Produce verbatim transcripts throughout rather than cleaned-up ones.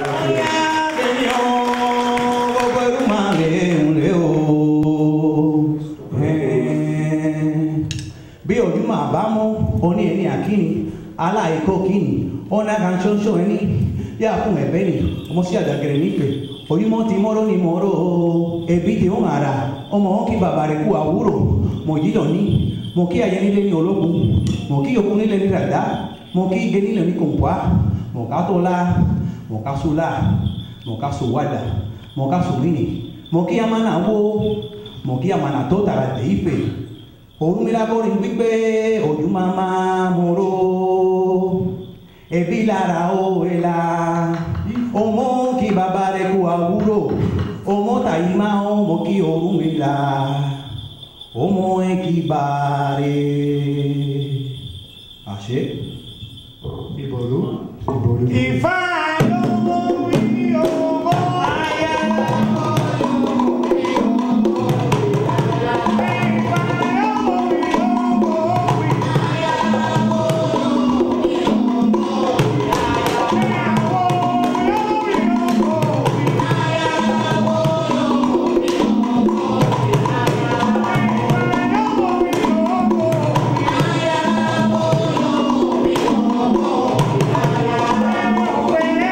Bí ojúmọ́ àbámọ́ oní ẹni àkíní aláìkó kíní ọ̀nà kan ṣoṣo ẹni yá fún ẹ̀bẹ́ ni ọmọ sí àjàgẹ̀rẹ̀ nífẹ̀ẹ́ oyúmọ́ ti mọ́rọ́ ni mọ́rọ́ ebi ti ń ara ọmọ wọn kí bàbá rẹ̀ kú àwúrò mọ̀ jídọ̀ ní mọ̀ kí ayé nílé ní ológun mọ̀ kí okun nílé ní ràdá mọ̀ kí igé nílé ní kòǹpá mọ̀ ká tó lá mọ̀ ká so lá mọ̀ ká so wádà mọ̀ ká so mínì mọ̀ kí amánà wó mọ̀ kí amánà tó tàrà tẹ̀ ìfẹ́ orúmílábórí gbígbé ojú máma múró ebi lára ó ẹ̀la ọmọ kí bàbá rẹ̀ kú àwúrò ọmọ tàyí máa ń mọ kí Ọ̀rúnmìlà ọmọ ẹ kí bá rẹ̀ àṣẹ ìbòrú ìbòrú. Ìfá lówó wí ọmọ ayé. Yeah.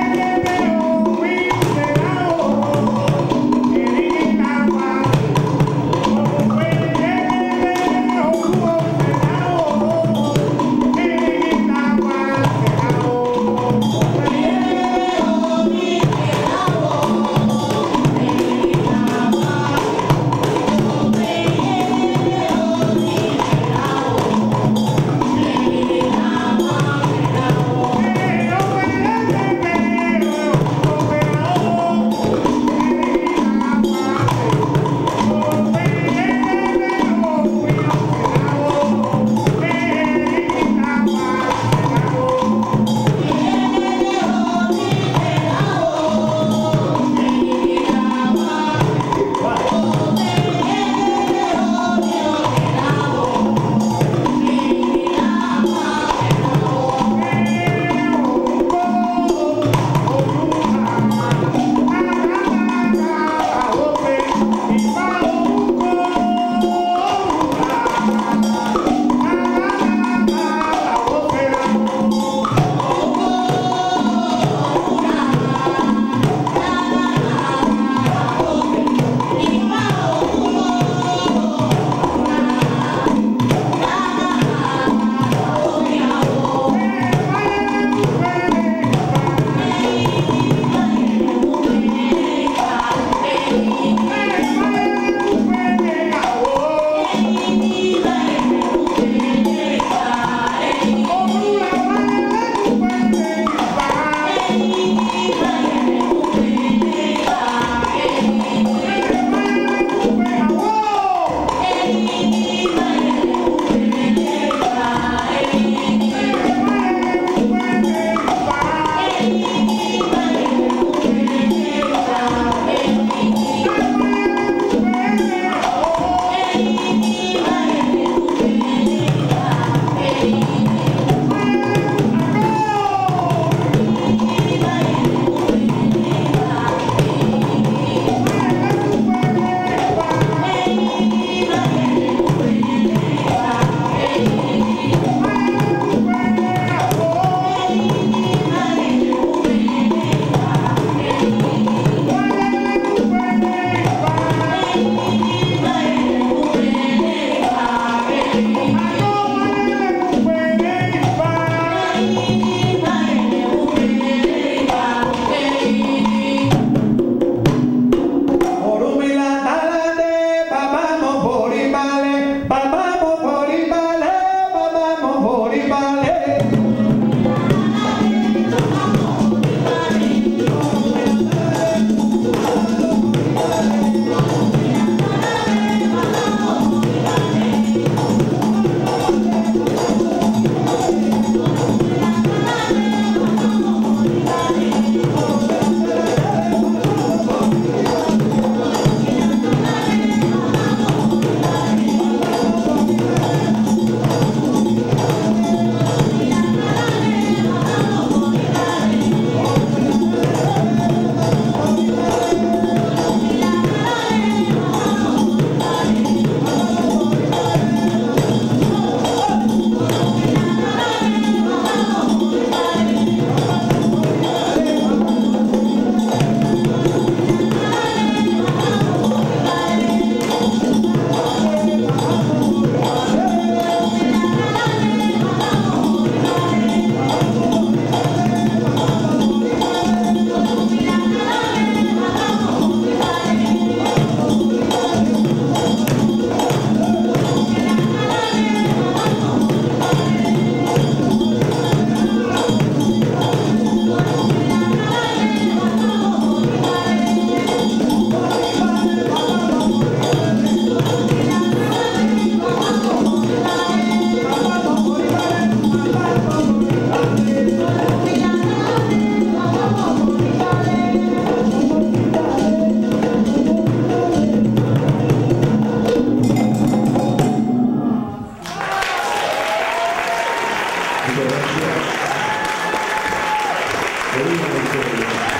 Muchas gracias.